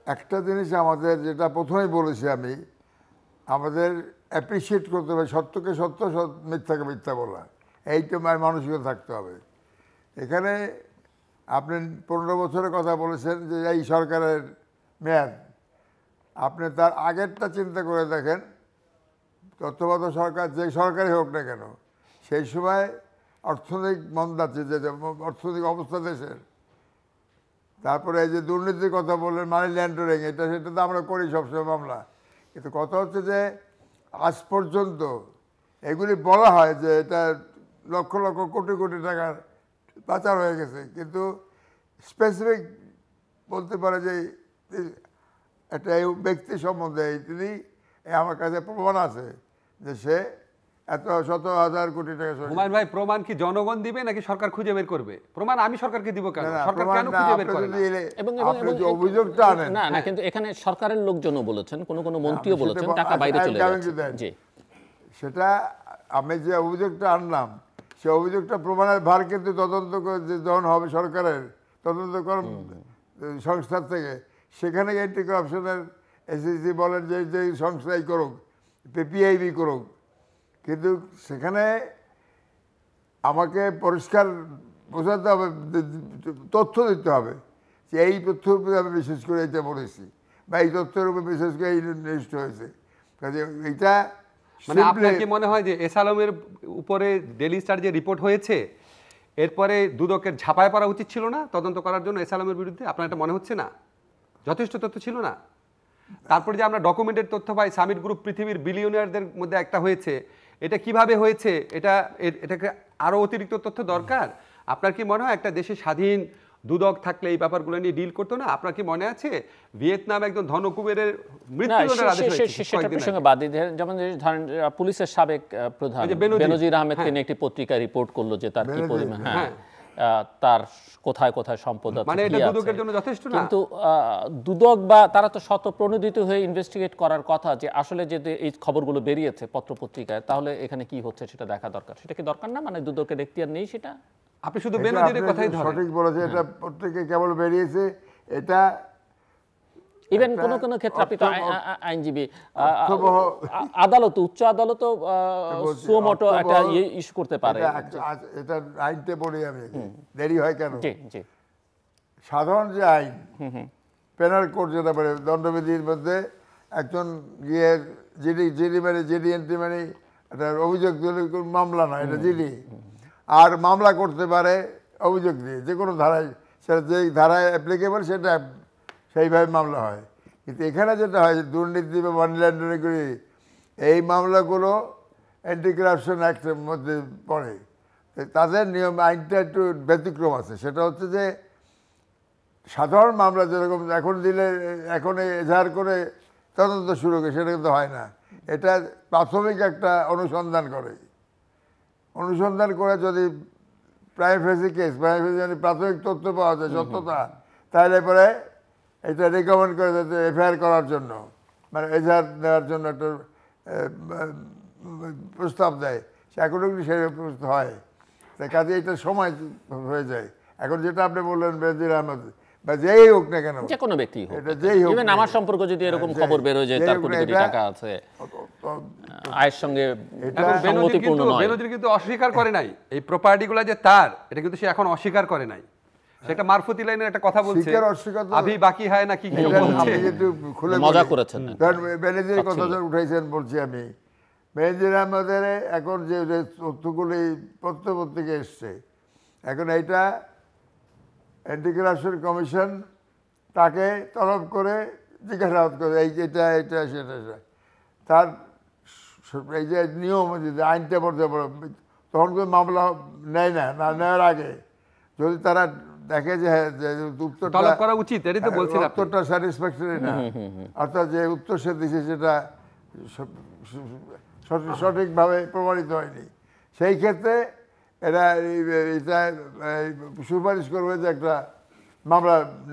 একটা জিনিস আমাদের যেটা প্রথমেই বলেছি আমি, আমাদের অ্যাপ্রিসিয়েট করতে হবে সত্যকে সত্য, মিথ্যাকে মিথ্যা বলা, এইটা মানসিকতা থাকতে হবে। এখানে আপনি 15 বছরের কথা বলেছেন যে এই সরকারের মেয়াদ, আপনি তার আগেরটা চিন্তা করে দেখেন, তত্ত্বাবধায়ক সরকার যে সরকারই হোক না কেন, সেই সময় অর্থনৈতিক মন্দা, যে অর্থনৈতিক অবস্থা দেশের, তারপরে এই যে দুর্নীতির কথা বললেন, মানি ল্যান্ডারিং, এটা সেটা তো আমরা করি সবসময় মামলা, কিন্তু কথা হচ্ছে যে আজ পর্যন্ত এগুলি বলা হয় যে এটা লক্ষ লক্ষ কোটি কোটি টাকার পাচার হয়ে গেছে, কিন্তু স্পেসিফিক বলতে পারে যে একটা এই ব্যক্তি সম্বন্ধে তিনি আমার কাছে প্রমাণ আছে যে সে এত শত হাজার কোটি টাকা। হুমায়ুন ভাই, প্রমাণ কি জনগণ দিবে নাকি সরকার খুঁজে বের করবে? প্রমাণ আমি সরকারকে দিব কেন? সরকার কেন খুঁজে বের করে না? এবং অভিযোগটা আনেন না, কিন্তু এখানে সরকারের লোকজনও বলেছেন, কোন কোন মন্ত্রীও বলেছেন টাকা বাইরে চলে যাচ্ছে। জি, সেটা আমি যে অভিযোগটা আনলাম, সে অভিযোগটা প্রমাণের ভার কিন্তু তদন্ত যখন হবে সরকারের তদন্তকরণ সংস্থার থেকে, সেখানে অ্যান্টি কারাপশনের এসএসসি বলেন যে যে সংস্থাই করুক, পিআইবি করুক, কিন্তু সেখানে আমাকে পরিষ্কার বোঝাতে হবে, তথ্য দিতে হবে যে এই তথ্যের উপরে আমি বিশেষ করে এটা বলেছি, বা এই তথ্যের উপরে বিশেষ করে এই নির্দিষ্ট হয়েছে। কাজে এইটা মানে আপনার কি মনে হয় যে এস আলমের উপরে ডেইলি স্টার যে রিপোর্ট হয়েছে, এরপরে দুদকের ঝাঁপায় পড়া উচিত ছিল না তদন্ত করার জন্য এস আলমের বিরুদ্ধে? আপনার এটা মনে হচ্ছে না যথেষ্ট তথ্য ছিল না? তারপরে যে আমরা ডকুমেন্টেড তথ্য পাই, সামিট গ্রুপ পৃথিবীর বিলিয়নিয়ারদের মধ্যে একটা হয়েছে, এটা কিভাবে হয়েছে, এটাকে আরো অতিরিক্ত তথ্য দরকার। আপনার কি মনে হয় একটা দেশে স্বাধীন দুদক থাকলে এই ব্যাপারগুলো নিয়ে ডিল করতো না? আপনার কি মনে আছে ভিয়েতনাম একজন ধনকুবেরের মৃত্যুদণ্ডের আদেশ হয়েছে? সেটা প্রসঙ্গে বাদ দিয়ে, যেমন ধরেন পুলিশের সাবেক প্রধান বেনজির আহমেদ তিনি একটি পত্রিকায় রিপোর্ট করলো যে তার কি পরিমাণ, তার কোথায় কোথায় সম্পদ আছে, মানে এটা দুদকের জন্য যথেষ্ট না? কিন্তু দুদক বা তারা তো স্বতঃপ্রণোদিত হয়ে ইনভেস্টিগেট করার কথা, যে আসলে যে এই খবরগুলো বেরিয়েছে পত্রপত্রিকায়, তাহলে এখানে কি হচ্ছে সেটা দেখা দরকার। সেটা কি দরকার না? মানে দুদকের এখতিয়ার নেই সেটা? আপনি শুধু বেনজিরের কথাই ধরেন। সঠিক বলেছে, এটা পত্রিকায় কেবল বেরিয়েছে, এটা ইভেন কোন কোন ক্ষেত্রে আপনি তো আইনজীবী, আদালত, উচ্চ আদালত সুমোটো একটা ইস্যু করতে পারে। এটা আইনতে পড়ি আমি, দেরি হয় কেন? জি জি, সাধারণ যে আইন, পেনাল কোড যেটা বলে, দণ্ডবিধির মধ্যে একজন গিয়ে জিডি এন্ট্রি মানে একটা অভিযোগ দিলে মামলা না, এটা জিডি, আর মামলা করতে পারে অভিযোগ দিয়ে, যে কোনো ধারায়, সেটা যেই ধারায় অ্যাপ্লিকেবল সেটা সেইভাবে মামলা হয়। কিন্তু এখানে যেটা হয়, দুর্নীতি বা মানি লন্ডারিং করি, এই মামলাগুলো অ্যান্টি কারাপশন অ্যাক্টের মধ্যে পড়ে। তাদের নিয়ম আইনটা একটু ব্যতিক্রম আছে, সেটা হচ্ছে যে সাধারণ মামলা যেরকম এখন দিলে, এখন এজাহার করে তদন্ত শুরু করে, সেটা কিন্তু হয় না। এটা প্রাথমিক একটা অনুসন্ধান করে যদি প্রাইভেসি কেস, যদি প্রাথমিক তথ্য পাওয়া যায় সত্যতা, তাহলে পরে এটা রেকমেন্ড করে যাতে এফআইআর করার জন্য, মানে এজাহার দেওয়ার জন্য একটা প্রস্তাব দেয়, সে এখনও কিন্তু সেই প্রস্তাব হয়। তাই কাজে এটা সময় হয়ে যায়। এখন যেটা আপনি বললেন বেনজির আহমেদ বা যেই হোক না কেন, যে কোনো ব্যক্তি হোক, এটা যেই হোক, ইভেন আমার সম্পর্কে যদি এরকম খবর বের হয়ে যায় তার কোটি কোটি টাকা আছে, আয়ের সঙ্গে সংগতিপূর্ণ নয়। বেনজির কিন্তু অস্বীকার করে নাই এই প্রপার্টিগুলো যে তার, এটা কিন্তু সে এখন অস্বীকার করে নাই। সেটা মারফতি লাইনের একটা কথা বলছে, আভি বাকি হয় না, কি মজা করেছেন। বেনজির কথা উঠাইছেন বলছি আমি, বেনজির আহমেদের এখন যে তথ্যগুলি পত্রপত্রিকা এসছে, এখন এইটা অ্যান্টি কারাপশন কমিশন তাকে তলব করে জিজ্ঞাসাবাদ করে, এটা সেটা, তার এই যে নিয়ম আইনটা পড়তে পারো, তখন কোনো মামলা নেয় না, নেওয়ার আগে যদি তারা দেখে যে উত্তরটা স্যাটিসফ্যাক্টরি না, অর্থাৎ যে উত্তর সে দিছে সেটা সঠিকভাবে প্রমাণিত হয়নি, সেই ক্ষেত্রে এটা সুপারিশ করবে যে একটা মামলা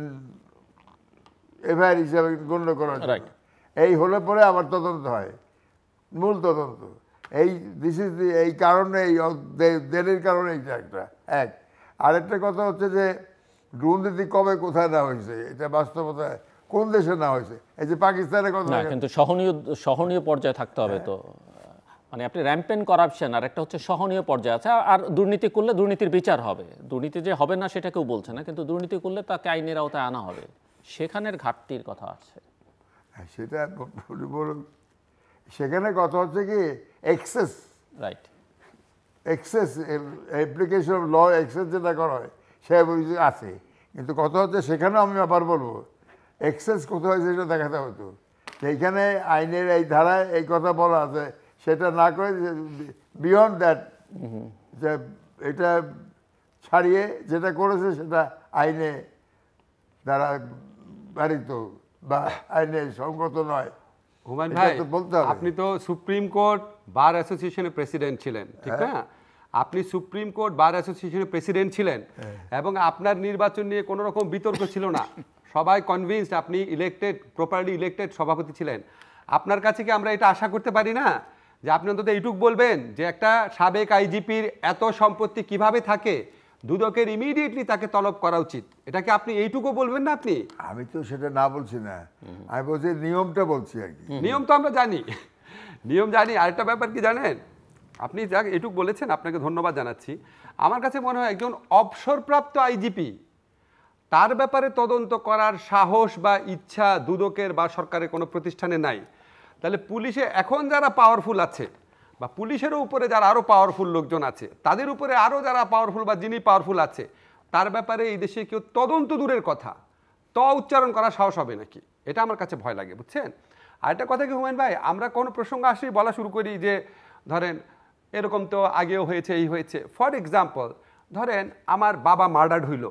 এফআইআর হিসাবে গণ্য করা যায়। এই হলে পরে আবার তদন্ত হয়, মূল তদন্ত। এই কারণে, এই দেরির কারণে এইটা একটা আরেকটা কথা হচ্ছে যে দুর্নীতি কবে কোথায় না হয়েছে, এটা বাস্তবতায় কোন দেশে না হয়েছে? এই যে পাকিস্তানের কথা না, কিন্তু সহনীয় পর্যায়ে থাকতে হবে তো। মানে আপনি র্যাম্পেন্ট করাপশন আর একটা হচ্ছে সহনীয় পর্যায়ে আছে। আর দুর্নীতি করলে দুর্নীতির বিচার হবে, দুর্নীতি যে হবে না সেটা কেউ বলছে না, কিন্তু দুর্নীতি করলে তাকে আইনের আওতায় আনা হবে, সেখানের ঘাটতির কথা আছে। সেটা বলুন, সেখানে কথা হচ্ছে কি access, right, access application of law access যেটা করা হয় সে আছে, কিন্তু কথা হচ্ছে সেখানেও আমি ব্যাপার বলবো এক্সেস কোথাও হয়েছে সেটা দেখাতে হতো। সেইখানে আইনের এই ধারায় এই কথা বলা আছে, সেটা না করে বিয়ন্ড দ্যাট, যে এটা ছাড়িয়ে যেটা করেছে সেটা আইনে দ্বারা বাড়িত বা আইনে সঙ্গত নয়। হুমায়ুন ভাই, আপনি তো সুপ্রিম কোর্ট বার অ্যাসোসিয়েশনের প্রেসিডেন্ট ছিলেন, ঠিক না? আপনি সুপ্রিম কোর্ট বার অ্যাসোসিয়েশনের প্রেসিডেন্ট ছিলেন এবং আপনার নির্বাচন নিয়ে কোনো রকম বিতর্ক ছিল না, সবাই কনভিন্সড আপনি ইলেক্টেড, প্রপারলি ইলেক্টেড সভাপতি ছিলেন। আপনার কাছে কি আমরা এটা আশা করতে পারি না যে আপনি অন্তত এইটুক বলবেন যে একটা সাবেক আইজিপির এত সম্পত্তি কিভাবে থাকে, দুদকের ইমিডিয়েটলি তাকে তলব করা উচিত? এটা কি আপনি এইটুকু বলবেন না? আপনি, আমি তো সেটা না বলছি না, আমি বলছি নিয়মটা বলছি আর কি। নিয়ম তো আমরা জানি, নিয়ম জানি। আরেকটা ব্যাপার কি জানেন, আপনি যা এটুক বলেছেন আপনাকে ধন্যবাদ জানাচ্ছি। আমার কাছে মনে হয় একজন অবসরপ্রাপ্ত আইজিপি, তার ব্যাপারে তদন্ত করার সাহস বা ইচ্ছা দুদকের বা সরকারের কোনো প্রতিষ্ঠানে নাই। তাহলে পুলিশে এখন যারা পাওয়ারফুল আছে বা পুলিশেরও উপরে যারা আরও পাওয়ারফুল লোকজন আছে, তাদের উপরে আরও যারা পাওয়ারফুল বা যিনি পাওয়ারফুল আছে, তার ব্যাপারে এই দেশে কেউ তদন্ত দূরের কথা উচ্চারণ করার সাহস হবে নাকি? এটা আমার কাছে ভয় লাগে, বুঝছেন? আরেকটা কথা কি হুমায়ুন ভাই, আমরা কোনো প্রসঙ্গ আসলেই বলা শুরু করি যে ধরেন এরকম তো আগেও হয়েছে, এই হয়েছে। ফর এক্সাম্পল, ধরেন আমার বাবা মার্ডার্ড হইল,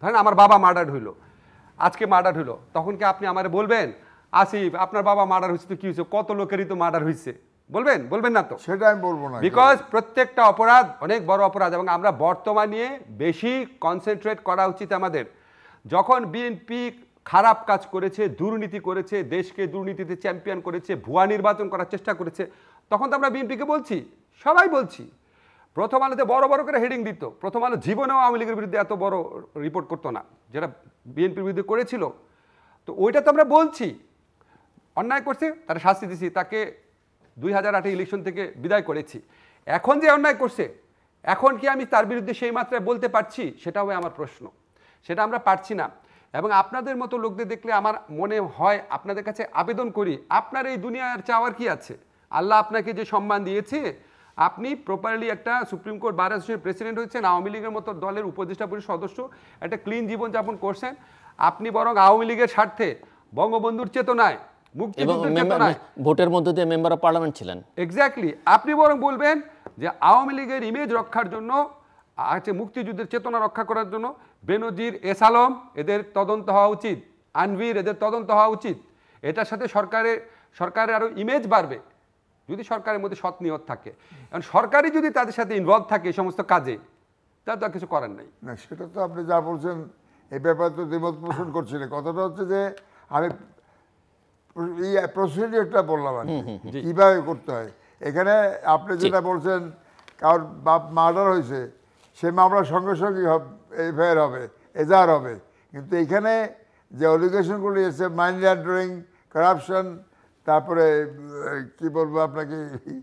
আজকে মার্ডার হইলো, তখন কি আপনি আমারে বলবেন আসিফ আপনার বাবা মার্ডার হয়েছে তো কি হয়েছে, কত লোকেরই তো মার্ডার হয়েছে? বলবেন না তো? সেটা আমি বলবো না, বিকজ প্রত্যেকটা অপরাধ অনেক বড় অপরাধ এবং আমরা বর্তমানে বেশি কনসেন্ট্রেট করা উচিত আমাদের। যখন বিএনপি খারাপ কাজ করেছে, দুর্নীতি করেছে, দেশকে দুর্নীতিতে চ্যাম্পিয়ন করেছে, ভুয়া নির্বাচন করার চেষ্টা করেছে, তখন তো আমরা বিএনপিকে বলছি, সবাই বলছি। প্রথম আলোতে বড় বড় করে হেডিং দিত, প্রথম আলো জীবনেও আওয়ামী লীগের বিরুদ্ধে এত বড় রিপোর্ট করতো না যেটা বিএনপির বিরুদ্ধে করেছিল। তো ওইটা তো আমরা বলছি, অন্যায় করছে তারা শাস্তি দিছি, তাকে 2008 ইলেকশন থেকে বিদায় করেছি। এখন যে অন্যায় করছে, এখন কি আমি তার বিরুদ্ধে সেই মাত্রায় বলতে পারছি? সেটাও আমার প্রশ্ন, সেটা আমরা পারছি না। এবং আপনাদের মতো লোকদের দেখলে আমার মনে হয়, আপনাদের কাছে আবেদন করি, আপনার এই দুনিয়ার চাওয়ার কি আছে? আল্লাহ আপনাকে যে সম্মান দিয়েছে, আপনি প্রপারলি একটা সুপ্রিম কোর্ট বার অ্যাসোসিয়েশনের প্রেসিডেন্ট হয়েছেন, আওয়ামী লীগের মতো দলের উপদেষ্টা পরিষদ সদস্য, একটা ক্লিন জীবনযাপন করছেন। আপনি বরং আওয়ামী লীগের স্বার্থে, বঙ্গবন্ধুর চেতনায়, মুক্তিযুদ্ধের চেতনায়, ভোটের মধ্য দিয়ে মেম্বার অফ পার্লামেন্ট ছিলেন। এক্স্যাক্টলি, আপনি বরং বলবেন যে আওয়ামী লীগের ইমেজ রক্ষার জন্য, আছে মুক্তিযুদ্ধের চেতনা রক্ষা করার জন্য বেনজির, এস আলম এদের তদন্ত হওয়া উচিত, আনভির এদের তদন্ত হওয়া উচিত। এটার সাথে সরকারের আরও ইমেজ বাড়বে যদি সরকারের মধ্যে সৎ নিয়ত থাকে। কারণ সরকারই যদি তাদের সাথে ইনভলভ থাকে এই সমস্ত কাজে, তার তো কিছু করার নাই। না, সেটা তো আপনি যা বলছেন এই ব্যাপারে তো দ্বিমত পোষণ করছি না। কথাটা হচ্ছে যে আমি প্রসিডিওরটা বললাম আর কি, কীভাবে করতে হয়। এখানে আপনি যেটা বলছেন, কারোর বাপ মার্ডার হয়েছে, সে মামলার সঙ্গে সঙ্গে এফআইআর হবে, এজাহার হবে। কিন্তু এখানে যে অলিগেশনগুলি এসেছে, মানি লন্ডারিং, কারাপশন, তারপরে কি বলবো আপনাকে,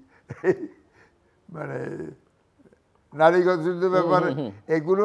মানে নারীগত ব্যাপারে, এগুলো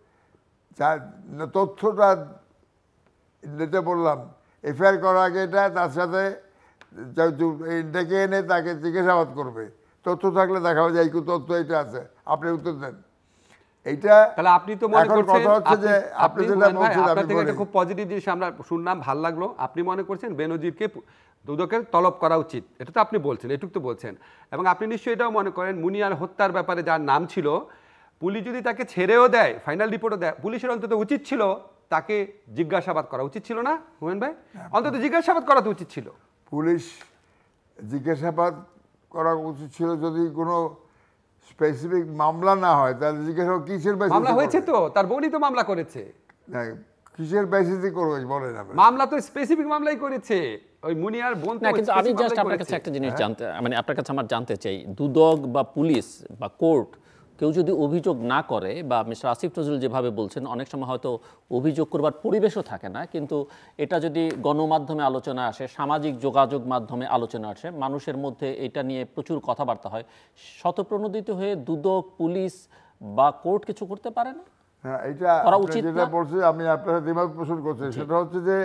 তথ্যটা দিতে বললাম এফআইআর করার আগে, এটা তার সাথে ডেকে এনে তাকে জিজ্ঞাসাবাদ করবে, তথ্য থাকলে দেখাও যায় কি তথ্য এটা আছে, আপনি উত্তর দেন। এইটা তাহলে আপনি তো মনে করছেন, যে আপনি যেটা বলছেন আপনার থেকে একটা খুব পজিটিভ জিনিস আমরা শুনলাম, ভালো লাগলো। আপনি মনে করছেন বেনজিরকে দুদকের তলব করা উচিত, এটা তো আপনি বলছেন, এটুক তো বলছেন। এবং আপনি নিশ্চয়ই এটাও মনে করেন মুনিয়ার হত্যার ব্যাপারে যার নাম ছিল, পুলিশ যদি তাকে ছেড়েও দেয়, ফাইনাল রিপোর্টও দেয়, পুলিশের অন্তত উচিত ছিল তাকে জিজ্ঞাসাবাদ করা উচিত ছিল না হুমায়ুন ভাই? অন্তত জিজ্ঞাসাবাদ করা তো উচিত ছিল। পুলিশ জিজ্ঞাসাবাদ করা উচিত ছিল, যদি কোনো স্পেসিফিক মামলা না হয় তাহলে জিজ্ঞাসাবাদ কিসের বেসিসে? মামলা হয়েছে তো, তার বোনই তো মামলা করেছে। কিসের বেসিসে করবে বলেন? মামলা তো স্পেসিফিক মামলাই করেছে ওই মুনিয়ার বোন। না, কিন্তু আমি জাস্ট আপনার কাছে একটা জিনিস জানতে, মানে আপনার কাছে আমার জানতে চাই, দুদক বা পুলিশ বা কোর্ট কেউ যদি অভিযোগ না করে, বা মিস্টার আসিফ নজরুল যেভাবে বলছেন, অনেক সময় হয়তো অভিযোগ করবার পরিবেশও থাকে না, কিন্তু এটা যদি গণমাধ্যমে আলোচনা আসে, সামাজিক যোগাযোগ মাধ্যমে আলোচনা আসে, মানুষের মধ্যে এটা নিয়ে প্রচুর কথাবার্তা হয়, শতপ্রণোদিত হয়ে দুদক, পুলিশ বা কোর্ট কিছু করতে পারে না? হ্যাঁ, এটা করা আপনি উচিত যেটা না? বলছি, আমি আপনার দ্বিমত পোষণ করছি। সেটা হচ্ছে যে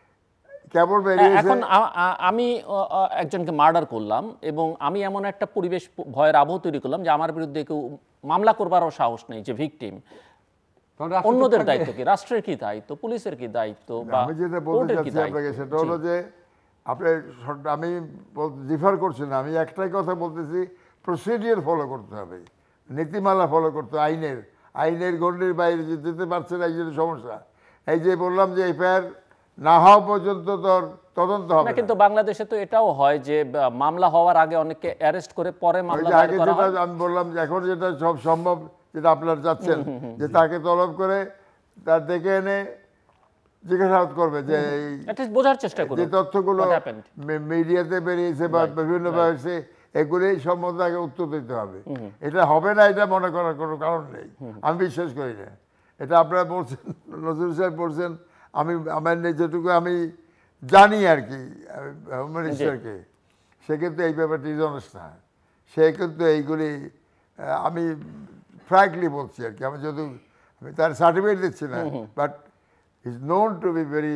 কেবল বেরিয়েছে এখন আমি একজনকে মার্ডার করলাম এবং আমি এমন একটা পরিবেশ, ভয়ের আবহ তৈরি করলাম যে আমার বিরুদ্ধে কেউ মামলা করবারও সাহস নেই, যে ভিকটিম। তখন রাষ্ট্র অন্যদের থাকবে। দায়িত্ব কি? রাষ্ট্রের কি দায়িত্ব? পুলিশের কি দায়িত্ব? বা আমি যেটা বলতে কোর্টের কি চাচ্ছি আপনাকে দায়িত্ব? সেটা হলো যে আপনি আমি ডিফার করছি না, আমি একটাই কথা বলতেছি, প্রসিডিওর ফলো করতে হবে, নীতিমালা ফলো করতে হবে, আইনের গণ্ডির বাইরে যেতে পারছে না, এই জন্য সমস্যা। এই যে বললাম যে এফআইআর না হওয়া পর্যন্ত তোর তদন্ত হবে না, না। কিন্তু বাংলাদেশে তো এটাও হয় যে মামলা হওয়ার আগে অনেককে অ্যারেস্ট করে পরে ওই মামলা যে দায়ের আগে করা যেটা হয়। আমি বললাম যে এখন যেটা সব সম্ভব, যেটা আপনারা চাচ্ছেন, যে তাকে তলব করে তার ডেকে এনে জিজ্ঞাসাবাদ করবে যে এই Atleast বোঝার চেষ্টা করুন যে তথ্যগুলো what happened. মিডিয়াতে বেরিয়েছে বা বিভিন্ন হয়েছে, এগুলি সম্বন্ধে আগে উত্তর দিতে হবে। এটা হবে না এটা মনে করার কোনো কারণ নেই, আমি বিশ্বাস করি না। এটা আপনারা বলছেন, নজরুল সাহেব বলছেন, আমি আমার যেটুকু আমি জানি আর কি হোম মিনিস্টারকে, সে কিন্তু এই ব্যাপারটি ডিসঅনেস্ট না। সে কিন্তু এইগুলি আমি ফ্র্যাঙ্কলি বলছি আর কি, আমি তার সার্টিফিকেট দিচ্ছি না, but is known to be very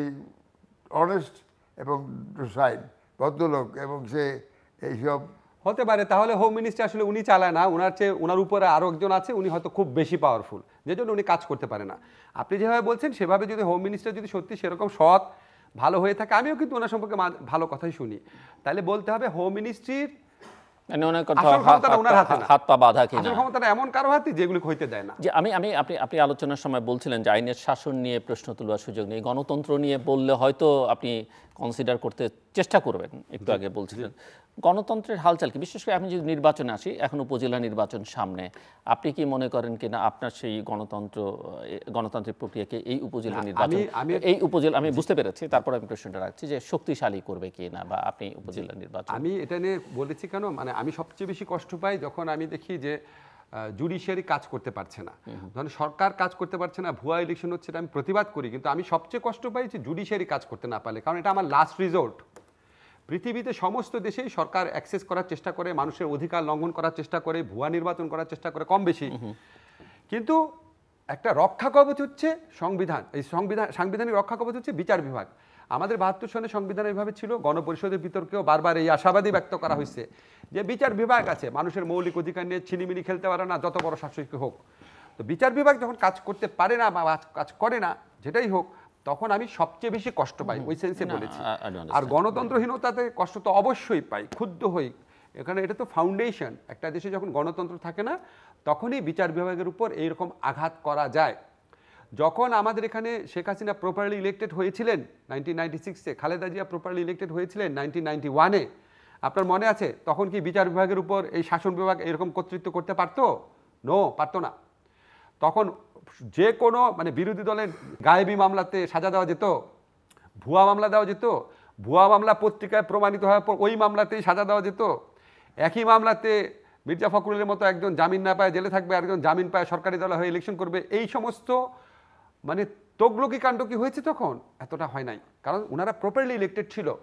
honest এবং টু সাইড, ভদ্রলোক, এবং সে এইসব হতে পারে। তাহলে হোম মিনিস্টার আসলে উনি চালায় না, ওনার উপরে আরও একজন আছে, উনি হয়তো খুব বেশি পাওয়ারফুল, যে জন্য উনি কাজ করতে পারে না। আপনি যেভাবে বলছেন সেভাবে যদি হোম মিনিস্টার যদি সত্যি সেরকম সৎ ভালো হয়ে থাকে, আমিও কিন্তু ওনার সম্পর্কে ভালো কথাই শুনি, তাহলে বলতে হবে হোম মিনিস্ট্রির মানে ওনার আসল ক্ষমতাটা ওনার হাতে না। হাত পা বাঁধা কিনা। আসল ক্ষমতাটা এমন কারো হাতে যেগুলি হইতে দেয় না। যে আপনি আলোচনার সময় বলছিলেন যে আইনের শাসন নিয়ে প্রশ্ন তুলবার সুযোগ নেই, গণতন্ত্র নিয়ে বললে হয়তো আপনি কনসিডার করতে চেষ্টা করবেন, একটু আগে বলছিলেন। গণতন্ত্রের হালচাল কি? বিশেষ করে আমি যদি নির্বাচনে আসি, এখন উপজেলা নির্বাচন সামনে, আপনি কি মনে করেন কিনা আপনার সেই গণতান্ত্রিক প্রক্রিয়াকে এই উপজেলা নির্বাচন, এই উপজেলা, আমি বুঝতে পেরেছি, তারপর আমি প্রশ্নটা রাখছি যে শক্তিশালী করবে কিনা, বা আপনি উপজেলা নির্বাচন। আমি এটা নিয়ে বলেছি কেন, মানে আমি সবচেয়ে বেশি কষ্ট পাই যখন আমি দেখি যে জুডিশিয়ারি কাজ করতে পারছে না, ধরেন সরকার কাজ করতে পারছে না, ভুয়া ইলেকশন হচ্ছে, এটা আমি প্রতিবাদ করি, কিন্তু আমি সবচেয়ে কষ্ট পাই যে জুডিশিয়ারি কাজ করতে না পারলে, কারণ এটা আমার লাস্ট রিসোর্ট। পৃথিবীতে সমস্ত দেশেই সরকার অ্যাক্সেস করার চেষ্টা করে, মানুষের অধিকার লঙ্ঘন করার চেষ্টা করে, ভুয়া নির্বাচন করার চেষ্টা করে কম বেশি, কিন্তু একটা রক্ষা কবচ হচ্ছে সংবিধান। এই সাংবিধানিক রক্ষা কবচ হচ্ছে বিচার বিভাগ। আমাদের 72 সনে সংবিধান এইভাবে ছিল, গণপরিষদের বিতর্কেও বারবার এই আশাবাদী ব্যক্ত করা হয়েছে যে বিচার বিভাগ আছে, মানুষের মৌলিক অধিকার নিয়ে ছিনিমিনি খেলতে পারে না, যত বড় শাসক হোক। তো বিচার বিভাগ যখন কাজ করতে পারে না বা কাজ করে না, যেটাই হোক, তখন আমি সবচেয়ে বেশি কষ্ট পাই, ওই সেন্সে বলেছি। আর গণতন্ত্রহীনতাতে কষ্ট তো অবশ্যই পাই, ক্ষুব্ধ হই। এখানে এটা তো ফাউন্ডেশন, একটা দেশে যখন গণতন্ত্র থাকে না, তখনই বিচার বিভাগের উপর এইরকম আঘাত করা যায়। যখন আমাদের এখানে শেখ হাসিনা প্রপারলি ইলেক্টেড হয়েছিলেন 1996-এ, খালেদা জিয়া প্রপারলি ইলেক্টেড হয়েছিলেন 1991-এ, আপনার মনে আছে? তখন কি বিচার বিভাগের উপর এই শাসন বিভাগ এরকম কর্তৃত্ব করতে পারতো? নো, পারতো না। তখন যে কোনো মানে বিরোধী দলের গায়েবী মামলাতে সাজা দেওয়া যেত, ভুয়া মামলা দেওয়া যেত, ভুয়া মামলা পত্রিকায় প্রমাণিত হওয়ার পর ওই মামলাতেই সাজা দেওয়া যেত। একই মামলাতে মির্জা ফখরুলের মতো একজন জামিন না পায় জেলে থাকবে, আরেকজন জামিন পায় সরকারি দলে হয়ে ইলেকশন করবে। এই সমস্ত মানে তগলকি কাণ্ড কি হয়েছে তখন? এতটা হয় নাই, কারণ ওনারা প্রপারলি ইলেক্টেড ছিল।